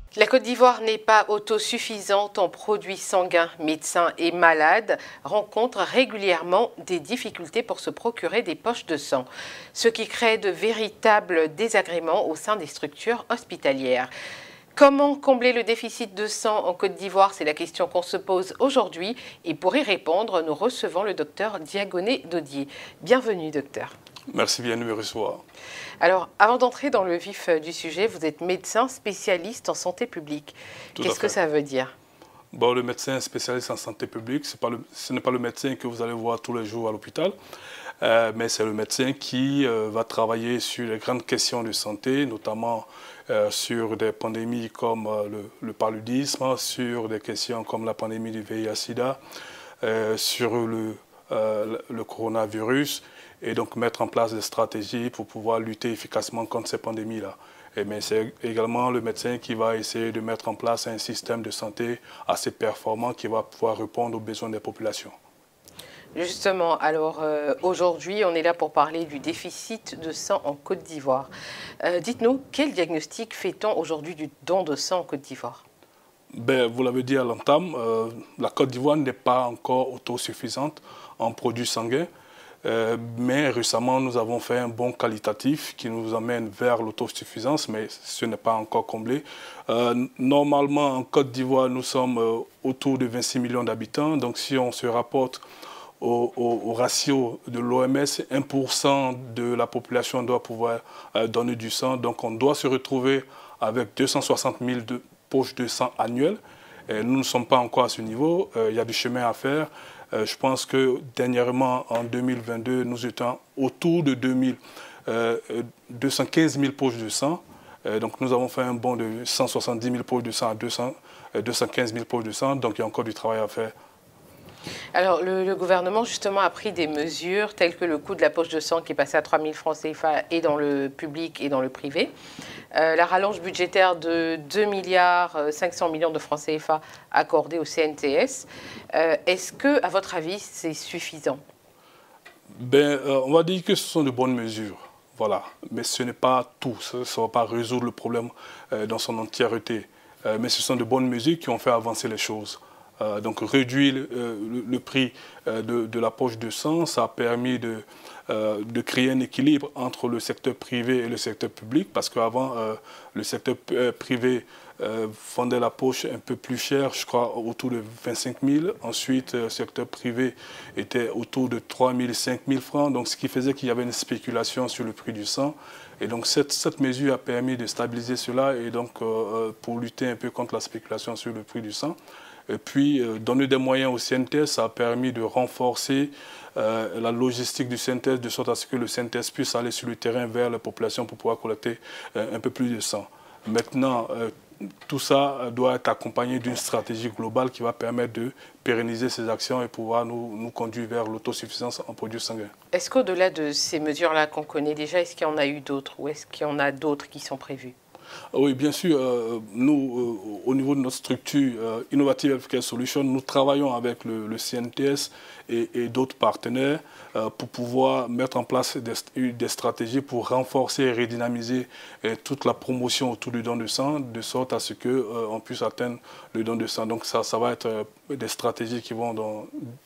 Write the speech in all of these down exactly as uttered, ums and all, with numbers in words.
La Côte d'Ivoire n'est pas autosuffisante en produits sanguins. Médecins et malades rencontrent régulièrement des difficultés pour se procurer des poches de sang, ce qui crée de véritables désagréments au sein des structures hospitalières. Comment combler le déficit de sang en Côte d'Ivoire? C'est la question qu'on se pose aujourd'hui. Et pour y répondre, nous recevons le docteur Diagoné Dodier. Bienvenue, docteur. Merci bien de me recevoir. Alors, avant d'entrer dans le vif du sujet, vous êtes médecin spécialiste en santé publique. Qu'est-ce que ça veut dire? Bon, le médecin spécialiste en santé publique, pas le, ce n'est pas le médecin que vous allez voir tous les jours à l'hôpital, euh, mais c'est le médecin qui euh, va travailler sur les grandes questions de santé, notamment euh, sur des pandémies comme euh, le, le paludisme, sur des questions comme la pandémie du V I H sida, euh, sur le, euh, le coronavirus, et donc mettre en place des stratégies pour pouvoir lutter efficacement contre ces pandémies-là. Mais c'est également le médecin qui va essayer de mettre en place un système de santé assez performant qui va pouvoir répondre aux besoins des populations. Justement, alors euh, aujourd'hui, on est là pour parler du déficit de sang en Côte d'Ivoire. Euh, Dites-nous, quel diagnostic fait-on aujourd'hui du don de sang en Côte d'Ivoire? Ben, vous l'avez dit à l'entame, euh, la Côte d'Ivoire n'est pas encore autosuffisante en produits sanguins. Euh, mais récemment, nous avons fait un bond qualitatif qui nous amène vers l'autosuffisance, mais ce n'est pas encore comblé. Euh, normalement, en Côte d'Ivoire, nous sommes euh, autour de vingt-six millions d'habitants. Donc, si on se rapporte au, au, au ratio de l'O M S, un pour cent de la population doit pouvoir euh, donner du sang. Donc, on doit se retrouver avec deux cent soixante mille de poches de sang annuelles. Et nous ne sommes pas encore à ce niveau. Euh, il y a du chemin à faire. Euh, je pense que dernièrement, en deux mille vingt-deux, nous étions autour de deux mille, euh, deux cent quinze mille poches de sang. Euh, donc nous avons fait un bond de cent soixante-dix mille poches de sang à deux cents, euh, deux cent quinze mille poches de sang. Donc il y a encore du travail à faire. Alors le, le gouvernement justement a pris des mesures telles que le coût de la poche de sang qui est passé à trois mille francs C F A et dans le public et dans le privé. Euh, la rallonge budgétaire de deux milliards cinq cents millions de francs C F A accordée au C N T S. Euh, Est-ce que, à votre avis, c'est suffisant? Ben, euh, on va dire que ce sont de bonnes mesures. Voilà. Mais ce n'est pas tout. Ça ne va pas résoudre le problème euh, dans son entièreté. Euh, mais ce sont de bonnes mesures qui ont fait avancer les choses. Euh, donc réduire le, le, le prix euh, de, de la poche de sang, ça a permis de, euh, de créer un équilibre entre le secteur privé et le secteur public, parce qu'avant, euh, le secteur privé euh, vendait la poche un peu plus cher, je crois autour de vingt-cinq mille. Ensuite, le secteur privé était autour de trois mille, cinq mille francs, donc ce qui faisait qu'il y avait une spéculation sur le prix du sang. Et donc cette, cette mesure a permis de stabiliser cela et donc euh, pour lutter un peu contre la spéculation sur le prix du sang. Et puis, euh, donner des moyens au C N T S, ça a permis de renforcer euh, la logistique du C N T S, de sorte à ce que le C N T S puisse aller sur le terrain vers la population pour pouvoir collecter euh, un peu plus de sang. Maintenant, euh, tout ça doit être accompagné d'une stratégie globale qui va permettre de pérenniser ces actions et pouvoir nous, nous conduire vers l'autosuffisance en produits sanguins. Est-ce qu'au-delà de ces mesures-là qu'on connaît déjà, est-ce qu'il y en a eu d'autres ou est-ce qu'il y en a d'autres qui sont prévues? Oui, bien sûr. Euh, nous, euh, au niveau de notre structure euh, Innovative Healthcare Solutions, nous travaillons avec le, le C N T S et, et d'autres partenaires euh, pour pouvoir mettre en place des, des stratégies pour renforcer et redynamiser euh, toute la promotion autour du don de sang, de sorte à ce qu'on euh, puisse atteindre le don de sang. Donc ça, ça va être euh, des stratégies qui vont dans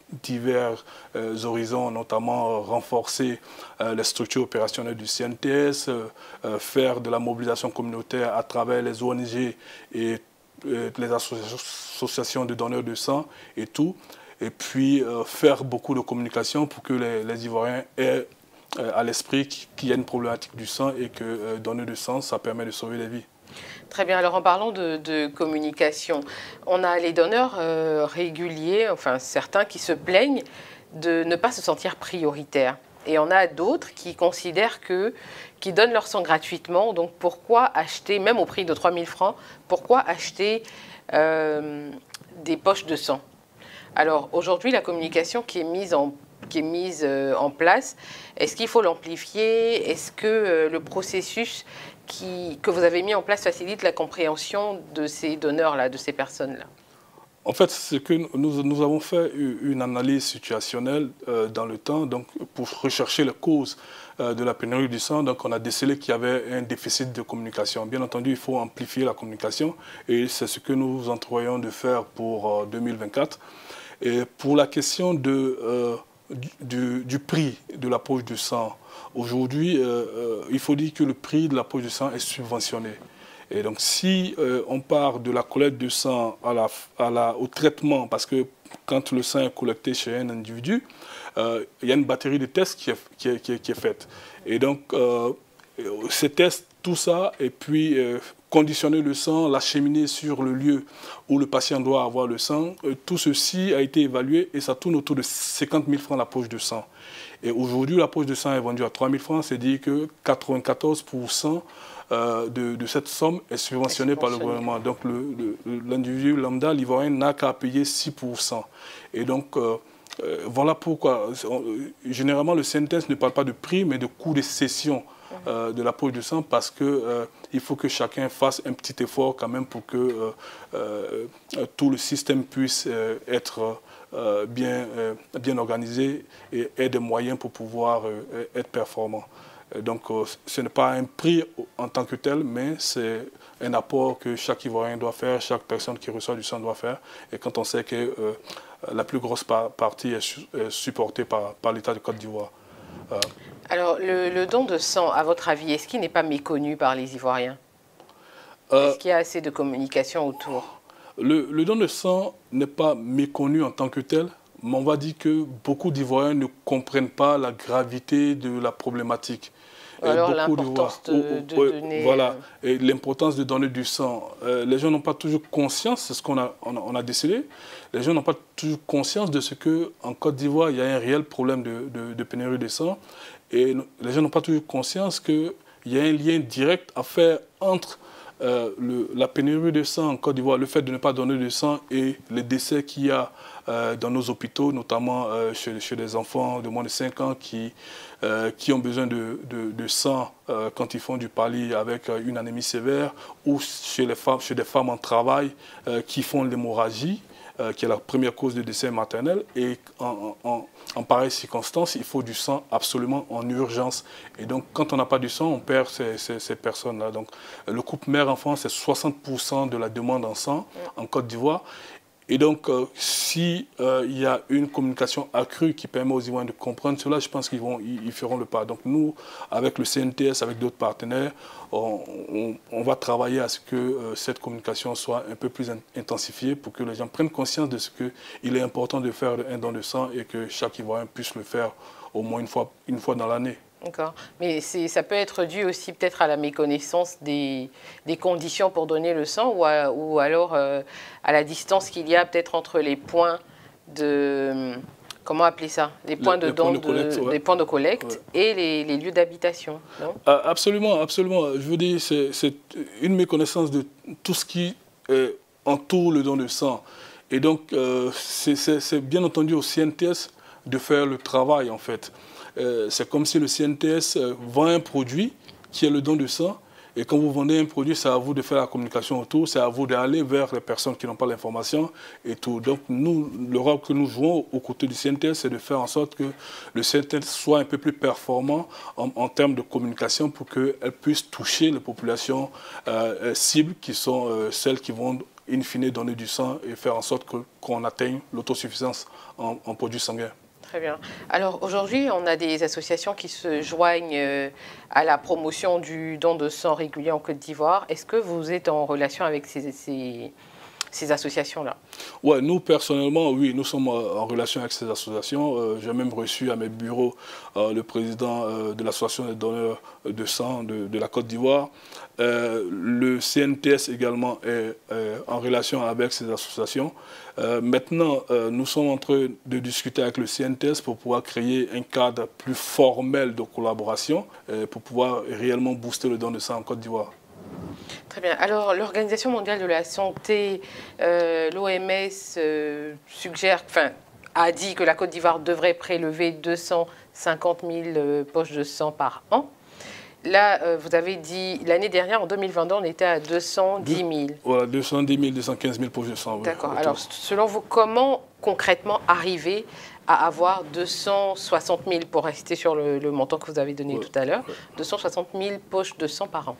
divers euh, horizons, notamment euh, renforcer euh, les structures opérationnelles du C N T S, euh, euh, faire de la mobilisation communautaire à travers les O N G et euh, les associations de donneurs de sang et tout, et puis euh, faire beaucoup de communication pour que les, les Ivoiriens aient euh, à l'esprit qu'il y a une problématique du sang et que euh, donner du sang, ça permet de sauver des vies. Très bien. Alors, en parlant de, de communication, on a les donneurs euh, réguliers, enfin certains qui se plaignent de ne pas se sentir prioritaires. Et on a d'autres qui considèrent que, qui donnent leur sang gratuitement. Donc, pourquoi acheter, même au prix de trois mille francs, pourquoi acheter euh, des poches de sang? Alors, aujourd'hui, la communication qui est mise en qui est mise euh, en place, est-ce qu'il faut l'amplifier? Est-ce que euh, le processus qui, que vous avez mis en place facilite la compréhension de ces donneurs-là, de ces personnes-là? En fait, c'est que nous, nous avons fait une analyse situationnelle euh, dans le temps, donc pour rechercher les causes euh, de la pénurie du sang. Donc, on a décelé qu'il y avait un déficit de communication. Bien entendu, il faut amplifier la communication et c'est ce que nous entrevoyons de faire pour euh, deux mille vingt-quatre. Et pour la question de, euh, du, du prix de la poche de sang, aujourd'hui, euh, euh, il faut dire que le prix de la poche de sang est subventionné. Et donc, si euh, on part de la collecte de sang à la, à la, au traitement, parce que quand le sang est collecté chez un individu, euh, il y a une batterie de tests qui est, qui est, qui est, qui est faite. Et donc, euh, ces tests, tout ça, et puis euh, conditionner le sang, l'acheminer sur le lieu où le patient doit avoir le sang, euh, tout ceci a été évalué et ça tourne autour de cinquante mille francs la poche de sang. Et aujourd'hui, la poche de sang est vendue à trois mille francs, c'est-à-dire que quatre-vingt-quatorze pour cent Euh, de, de cette somme est subventionnée par le gouvernement. Donc l'individu lambda, l'ivoirien, n'a qu'à payer six pour cent. Et donc euh, euh, voilà pourquoi, on, généralement le C N T S ne parle pas de prix, mais de coût de cession euh, de la poche de sang, parce qu'il euh, faut que chacun fasse un petit effort quand même pour que euh, euh, tout le système puisse euh, être euh, bien, euh, bien organisé et ait des moyens pour pouvoir euh, être performant. Donc ce n'est pas un prix en tant que tel, mais c'est un apport que chaque Ivoirien doit faire, chaque personne qui reçoit du sang doit faire. Et quand on sait que euh, la plus grosse partie est, su est supportée par, par l'État de Côte d'Ivoire. Euh, Alors le, le don de sang, à votre avis, est-ce qu'il n'est pas méconnu par les Ivoiriens? euh, Est-ce qu'il y a assez de communication autour? le, le don de sang n'est pas méconnu en tant que tel, mais on va dire que beaucoup d'Ivoiriens ne comprennent pas la gravité de la problématique. Alors l'importance de, de, de oh, donner... Voilà, et l'importance de donner du sang. Euh, les gens n'ont pas toujours conscience, c'est ce qu'on a, on a, on a décelé, les gens n'ont pas toujours conscience de ce qu'en Côte d'Ivoire, il y a un réel problème de, de, de pénurie de sang. Et les gens n'ont pas toujours conscience qu'il y a un lien direct à faire entre euh, le, la pénurie de sang en Côte d'Ivoire, le fait de ne pas donner de sang et les décès qu'il y a Euh, dans nos hôpitaux, notamment euh, chez, chez des enfants de moins de cinq ans qui, euh, qui ont besoin de, de, de sang euh, quand ils font du pali avec euh, une anémie sévère, ou chez, les femmes, chez des femmes en travail euh, qui font l'hémorragie, euh, qui est la première cause de décès maternel. Et en, en, en pareille circonstance, il faut du sang absolument en urgence. Et donc, quand on n'a pas du sang, on perd ces, ces, ces personnes-là. Donc, le couple mère-enfant, c'est soixante pour cent de la demande en sang en Côte d'Ivoire. Et donc, euh, si euh, il y a une communication accrue qui permet aux Ivoiriens de comprendre cela, je pense qu'ils vont, ils, ils feront le pas. Donc nous, avec le C N T S, avec d'autres partenaires, on, on, on va travailler à ce que euh, cette communication soit un peu plus in intensifiée pour que les gens prennent conscience de ce qu'il est important de faire un don de sang et que chaque Ivoirien puisse le faire au moins une fois, une fois dans l'année. D'accord. Mais ça peut être dû aussi peut-être à la méconnaissance des, des conditions pour donner le sang, ou, à, ou alors euh, à la distance qu'il y a peut-être entre les points de... Comment appeler ça? Les points les, de don, de collecte, de, ouais. des points de collecte ouais. et les, les lieux d'habitation. Ah, absolument, absolument. Je veux dire, c'est une méconnaissance de tout ce qui euh, entoure le don de sang. Et donc, euh, c'est bien entendu au C N T S de faire le travail, en fait. Euh, c'est comme si le C N T S euh, vend un produit qui est le don de sang, et quand vous vendez un produit, c'est à vous de faire la communication autour, c'est à vous d'aller vers les personnes qui n'ont pas l'information et tout. Donc nous, le rôle que nous jouons aux côtés du C N T S, c'est de faire en sorte que le C N T S soit un peu plus performant en, en termes de communication pour qu'elle puisse toucher les populations euh, cibles qui sont euh, celles qui vont in fine donner du sang et faire en sorte qu'on qu'on atteigne l'autosuffisance en, en produits sanguins. Très bien. Alors aujourd'hui, on a des associations qui se joignent euh, à la promotion du don de sang régulier en Côte d'Ivoire. Est-ce que vous êtes en relation avec ces, ces, ces associations-là? Ouais, nous personnellement, oui, nous sommes en relation avec ces associations. Euh, J'ai même reçu à mes bureaux euh, le président euh, de l'association des donneurs de sang de, de la Côte d'Ivoire. Euh, le C N T S également est euh, en relation avec ces associations. Euh, maintenant, euh, nous sommes en train de discuter avec le C N T S pour pouvoir créer un cadre plus formel de collaboration euh, pour pouvoir réellement booster le don de sang en Côte d'Ivoire. Très bien. Alors, l'Organisation mondiale de la santé, euh, l'O M S, euh, suggère, enfin, a dit que la Côte d'Ivoire devrait prélever deux cent cinquante mille euh, poches de sang par an. Là, euh, vous avez dit, l'année dernière, en deux mille vingt-deux, on était à deux cent dix mille. Voilà, deux cent dix mille, deux cent quinze mille poches de sang. D'accord. Oui, Alors, selon vous, comment concrètement arriver à avoir deux cent soixante mille, pour rester sur le, le montant que vous avez donné ouais, tout à l'heure, ouais. deux cent soixante mille poches de sang par an?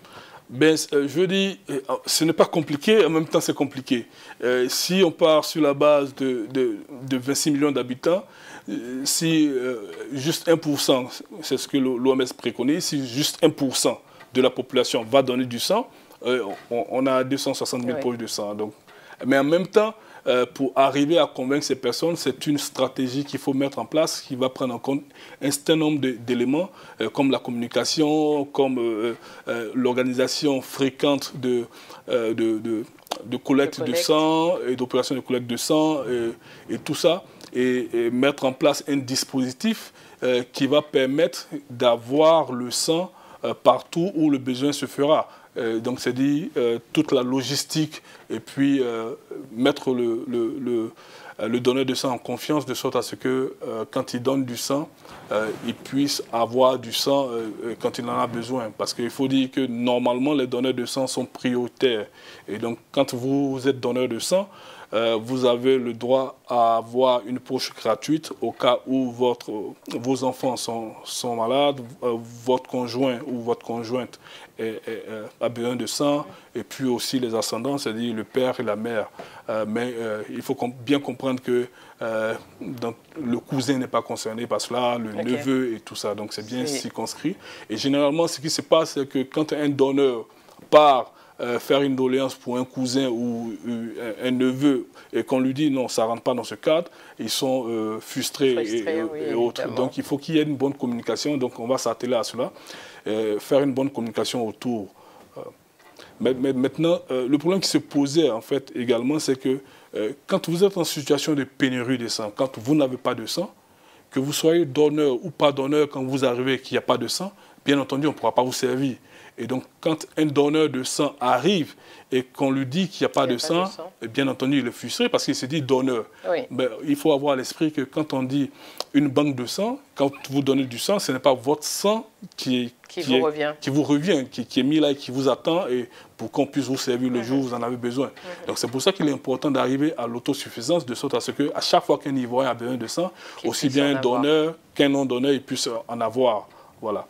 Ben, euh, je dis, euh, ce n'est pas compliqué, en même temps c'est compliqué. Euh, si on part sur la base de, de, de vingt-six millions d'habitants, euh, si euh, juste un pour cent, c'est ce que l'O M S préconise, si juste un pour cent de la population va donner du sang, euh, on, on a deux cent soixante mille ouais. poches de sang. Donc. Mais en même temps, euh, pour arriver à convaincre ces personnes, c'est une stratégie qu'il faut mettre en place, qui va prendre en compte un certain nombre d'éléments, euh, comme la communication, comme euh, euh, l'organisation fréquente de, euh, de, de, de collecte de, de sang, et d'opérations de collecte de sang, et, et tout ça, et, et mettre en place un dispositif euh, qui va permettre d'avoir le sang euh, partout où le besoin se fera. Euh, donc c'est dit euh, toute la logistique et puis euh, mettre le, le, le, le donneur de sang en confiance de sorte à ce que euh, quand il donne du sang, euh, il puisse avoir du sang euh, quand il en a besoin. Parce qu'il faut dire que normalement les donneurs de sang sont prioritaires. Et donc quand vous êtes donneur de sang, Euh, vous avez le droit à avoir une poche gratuite au cas où votre, vos enfants sont, sont malades, euh, votre conjoint ou votre conjointe est, est, est, a besoin de sang, et puis aussi les ascendants, c'est-à-dire le père et la mère. Euh, mais euh, il faut com bien comprendre que euh, donc, le cousin n'est pas concerné par cela, le okay. neveu et tout ça, donc c'est bien circonscrit. Et généralement, ce qui se passe, c'est que quand un donneur part Euh, faire une doléance pour un cousin ou euh, un neveu et qu'on lui dit non, ça ne rentre pas dans ce cadre, ils sont euh, frustrés, frustrés et, oui, et autres. Donc il faut qu'il y ait une bonne communication, donc on va s'atteler à cela, euh, faire une bonne communication autour. Euh, mais, mais maintenant, euh, le problème qui se posait en fait également, c'est que euh, quand vous êtes en situation de pénurie de sang, quand vous n'avez pas de sang, que vous soyez donneur ou pas donneur, quand vous arrivez et qu'il n'y a pas de sang, bien entendu, on ne pourra pas vous servir. Et donc, quand un donneur de sang arrive et qu'on lui dit qu'il n'y a pas, de, a pas sang, de sang, et bien entendu, il est frustré parce qu'il se dit donneur. Oui. Mais il faut avoir à l'esprit que quand on dit une banque de sang, quand vous donnez du sang, ce n'est pas votre sang qui, qui, qui, vous, est, revient. qui vous revient, qui, qui est mis là et qui vous attend et pour qu'on puisse vous servir le mm-hmm. jour où vous en avez besoin. Mm-hmm. Donc, c'est pour ça qu'il est important d'arriver à l'autosuffisance, de sorte à ce qu'à chaque fois qu'un Ivoirien a besoin de sang, aussi bien un donneur qu'un non-donneur, il puisse en avoir. Voilà.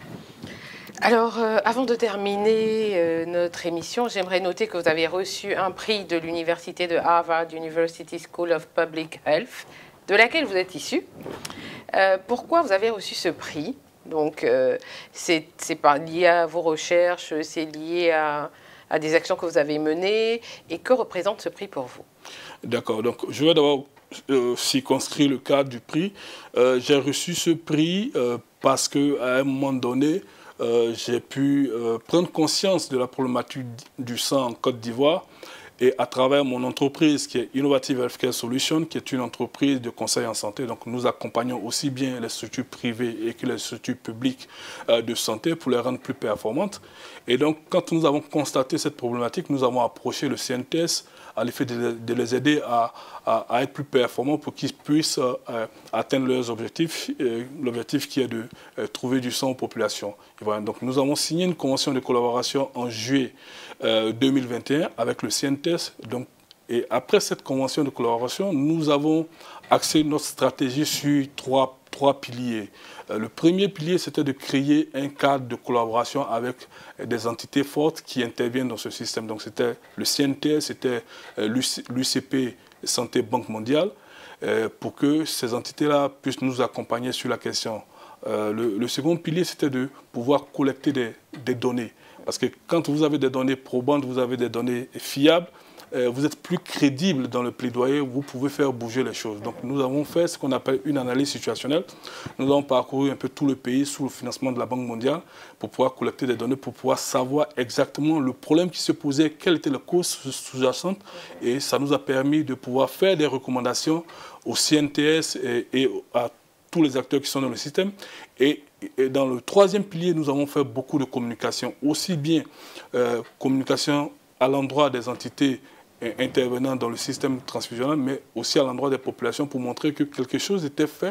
Alors, euh, avant de terminer euh, notre émission, j'aimerais noter que vous avez reçu un prix de l'université de Harvard University School of Public Health, de laquelle vous êtes issu. Euh, pourquoi vous avez reçu ce prix? Donc, euh, c'est pas lié à vos recherches, c'est lié à, à des actions que vous avez menées. Et que représente ce prix pour vous? D'accord. Donc, je vais d'abord euh, circonscrire le cadre du prix. Euh, J'ai reçu ce prix euh, parce qu'à un moment donné, Euh, j'ai pu euh, prendre conscience de la problématique du sang en Côte d'Ivoire et à travers mon entreprise qui est Innovative Healthcare Solutions, qui est une entreprise de conseil en santé. Donc nous accompagnons aussi bien les structures privées et que les structures publiques euh, de santé pour les rendre plus performantes. Et donc quand nous avons constaté cette problématique, nous avons approché le C N T S à l'effet de, de les aider à, à, à être plus performants pour qu'ils puissent euh, atteindre leurs objectifs, euh, l'objectif qui est de euh, trouver du sang aux populations. Et voilà, donc nous avons signé une convention de collaboration en juillet euh, deux mille vingt et un avec le C N T S. Donc, et après cette convention de collaboration, nous avons axé notre stratégie sur trois, trois piliers. Euh, le premier pilier, c'était de créer un cadre de collaboration avec des entités fortes qui interviennent dans ce système. Donc c'était le C N T S, c'était euh, l'U C P Santé Banque Mondiale, euh, pour que ces entités-là puissent nous accompagner sur la question. Euh, le, le second pilier, c'était de pouvoir collecter des, des données. Parce que quand vous avez des données probantes, vous avez des données fiables, euh, vous êtes plus crédible dans le plaidoyer, vous pouvez faire bouger les choses. Donc nous avons fait ce qu'on appelle une analyse situationnelle. Nous avons parcouru un peu tout le pays sous le financement de la Banque mondiale pour pouvoir collecter des données, pour pouvoir savoir exactement le problème qui se posait, quelle était la cause sous-jacente. Et ça nous a permis de pouvoir faire des recommandations au C N T S et, et à tous les acteurs qui sont dans le système. Et, et dans le troisième pilier, nous avons fait beaucoup de communication, aussi bien euh, communication à l'endroit des entités euh, intervenant dans le système transfusionnel, mais aussi à l'endroit des populations pour montrer que quelque chose était fait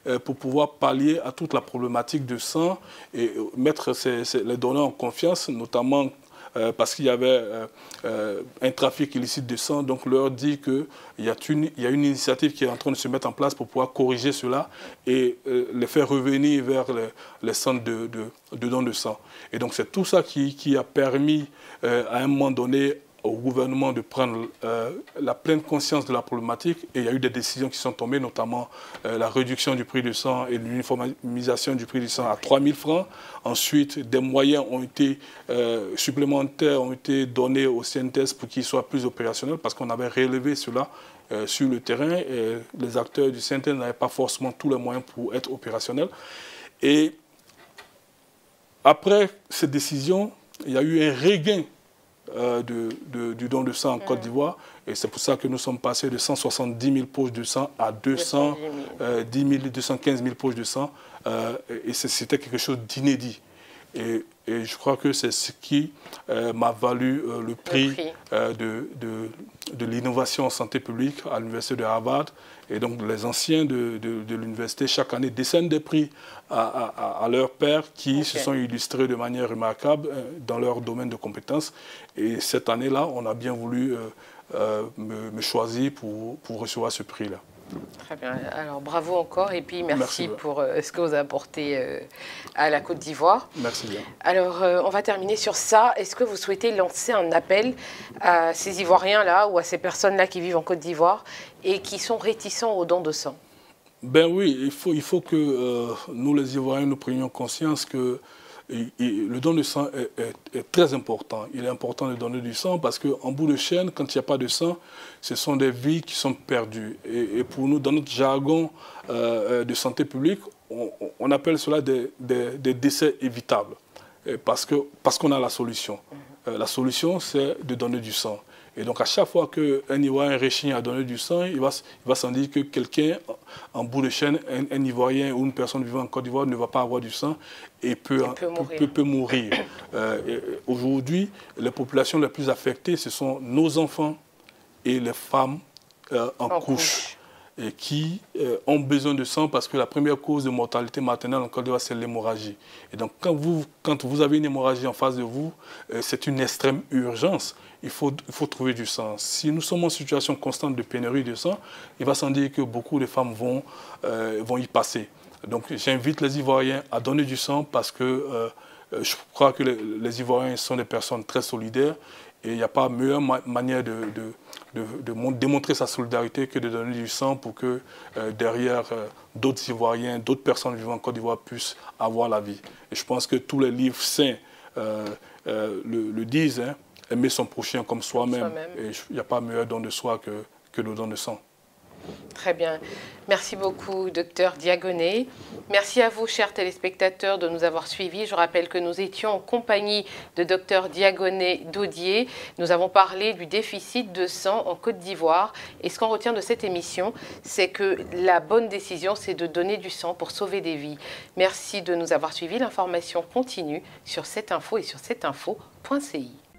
euh, pour pouvoir pallier à toute la problématique de sang et mettre ces, ces, les donneurs en confiance, notamment Euh, parce qu'il y avait euh, euh, un trafic illicite de sang, donc leur dit qu'il y, y a une initiative qui est en train de se mettre en place pour pouvoir corriger cela et euh, les faire revenir vers les, les centres de, de, de don de sang. Et donc c'est tout ça qui, qui a permis euh, à un moment donné au gouvernement de prendre euh, la pleine conscience de la problématique et il y a eu des décisions qui sont tombées, notamment euh, la réduction du prix du sang et l'uniformisation du prix du sang à trois mille francs. Ensuite, des moyens ont été euh, supplémentaires ont été donnés au C N T S pour qu'il soit plus opérationnel parce qu'on avait relevé cela euh, sur le terrain et les acteurs du C N T S n'avaient pas forcément tous les moyens pour être opérationnels. Et après cette décision, il y a eu un regain Euh, de, de, du don de sang en mmh. Côte d'Ivoire. Et c'est pour ça que nous sommes passés de cent soixante-dix mille poches de sang à deux cent dix mille, deux cent quinze mille poches de sang. Euh, et c'était quelque chose d'inédit. Et, et je crois que c'est ce qui euh, m'a valu euh, le prix, le prix. Euh, de, de, de l'innovation en santé publique à l'université de Harvard. Et donc les anciens de, de, de l'université, chaque année, décernent des prix à, à, à leurs pairs qui okay. se sont illustrés de manière remarquable euh, dans leur domaine de compétences. Et cette année-là, on a bien voulu euh, euh, me, me choisir pour, pour recevoir ce prix-là. Très bien. Alors, bravo encore et puis merci, merci pour euh, ce que vous apportez euh, à la Côte d'Ivoire. Merci bien. Alors, euh, on va terminer sur ça. Est-ce que vous souhaitez lancer un appel à ces Ivoiriens-là ou à ces personnes-là qui vivent en Côte d'Ivoire et qui sont réticents aux dons de sang? Ben oui, il faut, il faut que euh, nous, les Ivoiriens, nous prenions conscience que et, et le don de sang est, est, est très important. Il est important de donner du sang parce qu'en bout de chaîne, quand il n'y a pas de sang, ce sont des vies qui sont perdues. Et, et pour nous, dans notre jargon euh, de santé publique, on, on appelle cela des, des, des décès évitables et parce que, parce qu'on a la solution. Euh, la solution, c'est de donner du sang. Et donc, à chaque fois qu'un Ivoirien réchigne à donner du sang, il va, il va s'en dire que quelqu'un, en bout de chaîne, un, un Ivoirien ou une personne vivant en Côte d'Ivoire ne va pas avoir du sang et peut, peut mourir. Peut, peut mourir. Euh, Aujourd'hui, les populations les plus affectées, ce sont nos enfants et les femmes euh, en, en couche. couche. Et qui euh, ont besoin de sang parce que la première cause de mortalité maternelle en Côte d'Ivoire, c'est l'hémorragie. Et donc, quand vous, quand vous avez une hémorragie en face de vous, euh, c'est une extrême urgence. Il faut, il faut trouver du sang. Si nous sommes en situation constante de pénurie de sang, il va sans dire que beaucoup de femmes vont, euh, vont y passer. Donc, j'invite les Ivoiriens à donner du sang parce que euh, je crois que les, les Ivoiriens sont des personnes très solidaires. Et il n'y a pas meilleure ma manière de, de, de, de démontrer sa solidarité que de donner du sang pour que euh, derrière euh, d'autres Ivoiriens, d'autres personnes vivant en Côte d'Ivoire puissent avoir la vie. Et je pense que tous les livres saints euh, euh, le, le disent, hein, aimer son prochain comme soi-même. Soi Et il n'y a pas meilleur don de soi que, que le don de sang. Très bien. Merci beaucoup, docteur Diagoné. Merci à vous, chers téléspectateurs, de nous avoir suivis. Je rappelle que nous étions en compagnie de docteur Diagoné Dodier. Nous avons parlé du déficit de sang en Côte d'Ivoire. Et ce qu'on retient de cette émission, c'est que la bonne décision, c'est de donner du sang pour sauver des vies. Merci de nous avoir suivis. L'information continue sur cette info et sur cette info point C I.